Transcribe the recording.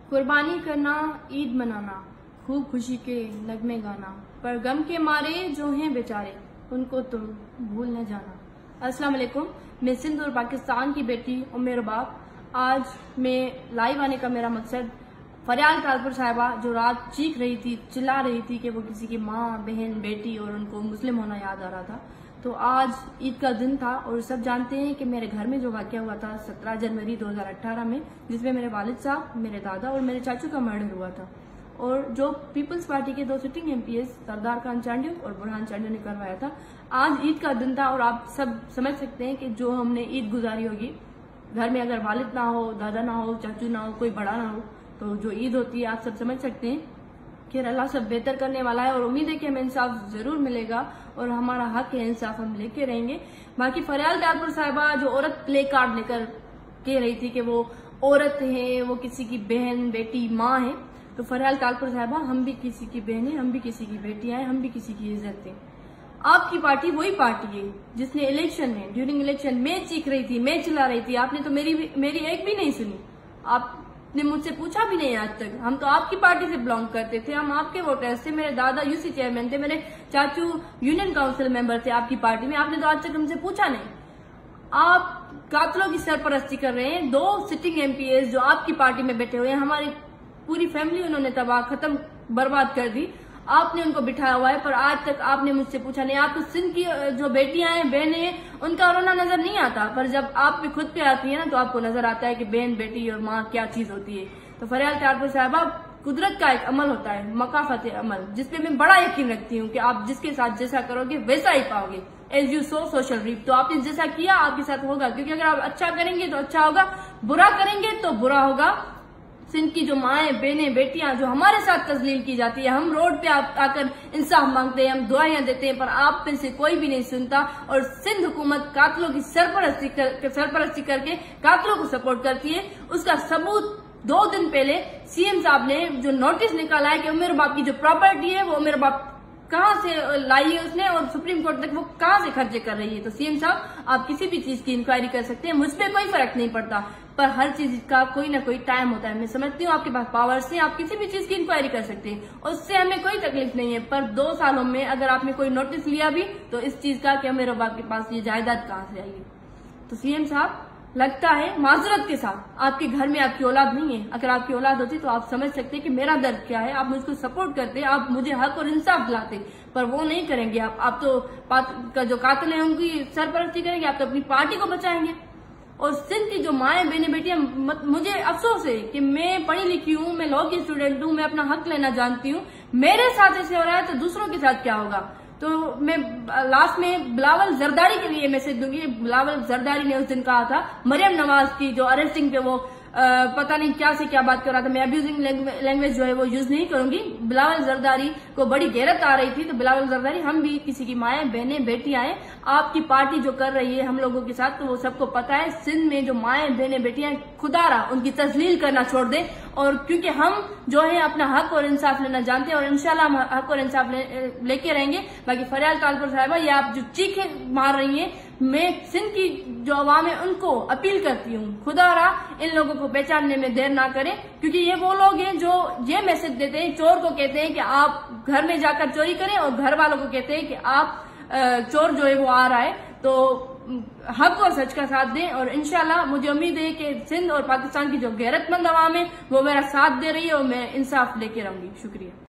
कुर्बानी करना, ईद मनाना, खूब खुशी के नगमे गाना, पर गम के मारे जो हैं बेचारे उनको तुम भूल न जाना। अस्सलाम वालेकुम, मैं सिंध और पाकिस्तान की बेटी उम्मे रबाब। आज मैं लाइव आने का मेरा मकसद फरियाल तालपुर साहिबा जो रात चीख रही थी, चिल्ला रही थी कि वो किसी की माँ, बहन, बेटी और उनको मुस्लिम होना याद आ रहा था। तो आज ईद का दिन था और सब जानते हैं कि मेरे घर में जो वाकया हुआ था 17 जनवरी 2018 में, जिसमें मेरे वालिद साहब, मेरे दादा और मेरे चाचू का मर्डर हुआ था और जो पीपल्स पार्टी के 2 सिटिंग एमपीएस सरदार खान चांडियो और बुरहान चांडियो ने करवाया था। आज ईद का दिन था और आप सब समझ सकते हैं कि जो हमने ईद गुजारी होगी, घर में अगर वालिद ना हो, दादा ना हो, चाचू ना हो, कोई बड़ा ना हो, तो जो ईद होती है आप सब समझ सकते हैं कि अल्लाह सब बेहतर करने वाला है और उम्मीद है कि हमें इंसाफ जरूर मिलेगा और हमारा हक है, इंसाफ हम लेके रहेंगे। बाकी फरियाल तालपुर साहिबा जो औरत प्ले कार्ड लेकर कह रही थी कि वो औरत है, वो किसी की बहन, बेटी, माँ है, तो फरियाल तालपुर साहिबा हम भी किसी की बहन है, हम भी किसी की बेटियां हैं, हम भी किसी की इज्जत है। आपकी पार्टी वही पार्टी है जिसने इलेक्शन में, ड्यूरिंग इलेक्शन मैं चीख रही थी, मैं चिल्ला रही थी, आपने तो मेरी एक भी नहीं सुनी। आपने मुझसे पूछा भी नहीं आज तक। हम तो आपकी पार्टी से बिलोंग करते थे, हम आपके वोटर्स थे, मेरे दादा यूसी चेयरमैन थे, मेरे चाचू यूनियन काउंसिल मेंबर थे आपकी पार्टी में। आपने तो आज तक हमसे पूछा नहीं। आप कातलों की सरपरस्ती कर रहे हैं। 2 सिटिंग एमपीएस जो आपकी पार्टी में बैठे हुए हैं, हमारी पूरी फैमिली उन्होंने तबाह, खत्म, बर्बाद कर दी। आपने उनको बिठाया हुआ है, पर आज तक आपने मुझसे पूछा नहीं। आपको सिंध की जो बेटियां हैं, बहनें हैं, उनका रोना नजर नहीं आता, पर जब आप भी खुद पे आती है ना तो आपको नजर आता है कि बहन, बेटी और माँ क्या चीज होती है। तो फरियाल तालपुर साहिबा, कुदरत का एक अमल होता है, मकाफत अमल, जिसपे मैं बड़ा यकीन रखती हूँ कि आप जिसके साथ जैसा करोगे वैसा ही पाओगे। As you sow so shall reap. तो आपने जैसा किया आपके साथ होगा, क्योंकि अगर आप अच्छा करेंगे तो अच्छा होगा, बुरा करेंगे तो बुरा होगा। सिंध की जो माएं, बहनें, बेटियां जो हमारे साथ तजलील की जाती है, हम रोड पे आकर इंसाफ मांगते हैं, हम दुआएं देते हैं, पर आप में से कोई भी नहीं सुनता। और सिंध हुकूमत कातलों की सरपरस्ती करके कातलों को सपोर्ट करती है। उसका सबूत 2 दिन पहले सीएम साहब ने जो नोटिस निकाला है कि उम्मे रबाब की जो प्रॉपर्टी है वो उम्मे रबाब कहाँ से लाई है उसने और सुप्रीम कोर्ट तक वो कहाँ से खर्चे कर रही है। तो सीएम साहब, आप किसी भी चीज की इंक्वायरी कर सकते हैं, मुझ पर कोई फर्क नहीं पड़ता, पर हर चीज का कोई ना कोई टाइम होता है। मैं समझती हूँ आपके पास पावर्स है, आप किसी भी चीज की इंक्वायरी कर सकते हैं, उससे हमें कोई तकलीफ नहीं है। पर 2 सालों में अगर आपने कोई नोटिस लिया भी तो इस चीज का कि उम्मे रबाब के पास ये जायदाद कहाँ से आएगी। तो सीएम साहब, लगता है माजरत के साथ आपके घर में आपकी औलाद नहीं है। अगर आपकी औलाद होती तो आप समझ सकते कि मेरा दर्द क्या है, आप मुझको सपोर्ट करते, आप मुझे हक और इंसाफ दिलाते, पर वो नहीं करेंगे। आप तो जो कातिल है उनकी सरपरस्ती करेंगे, आप तो अपनी पार्टी को बचाएंगे। और सिंध की जो माएं, बहनें, बेटियां, मुझे अफसोस है कि मैं पढ़ी लिखी हूँ, मैं लॉ की स्टूडेंट हूँ, मैं अपना हक लेना जानती हूँ, मेरे साथ ऐसे हो रहा है तो दूसरों के साथ क्या होगा। तो मैं लास्ट में बिलावल जरदारी के लिए मैसेज दूंगी। बिलावल जरदारी ने उस दिन कहा था मरियम नवाज की जो अरेस्टिंग पे वो पता नहीं क्या से क्या बात कर रहा था, मैं अब्यूजिंग लैंग्वेज जो है वो यूज नहीं करूंगी। बिलावल जरदारी को बड़ी गैरत आ रही थी, तो बिलावल जरदारी, हम भी किसी की माएं, बहनें, बेटियां हैं। आपकी पार्टी जो कर रही है हम लोगों के साथ, तो वो सबको पता है। सिंध में जो माएं, बहनें, बेटियां, खुदारा उनकी तजलील करना छोड़ दें, और क्योंकि हम जो है अपना हक और इंसाफ लेना जानते हैं और इंशाल्लाह हम हक और इंसाफ लेके रहेंगे। बाकी फरियाल तालपुर साहिबा, ये आप जो चीखे मार रही हैं, मैं सिंध की जो अवाम है उनको अपील करती हूँ, खुदारा इन लोगों को पहचानने में देर ना करें, क्योंकि ये वो लोग हैं जो ये मैसेज देते हैं, चोर को कहते हैं कि आप घर में जाकर चोरी करें और घर वालों को कहते हैं कि आप चोर जो है वो आ रहा है। तो हक और सच का साथ दें और इंशाल्लाह मुझे उम्मीद है कि सिंध और पाकिस्तान की जो गैरतमंद अवाम है वो मेरा साथ दे रही है और मैं इंसाफ लेके रहूंगी। शुक्रिया।